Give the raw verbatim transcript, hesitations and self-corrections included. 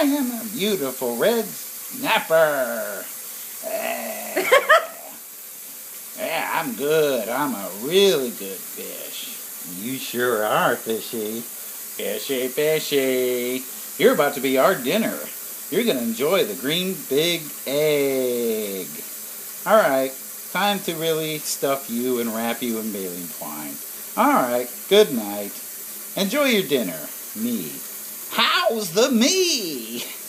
am a beautiful red snapper. Yeah. Yeah, I'm good. I'm a really good fish. You sure are, Fishy. Fishy, Fishy. You're about to be our dinner. You're going to enjoy the green big egg. All right, time to really stuff you and wrap you in baling twine. All right, good night. Enjoy your dinner. Me. How's the me?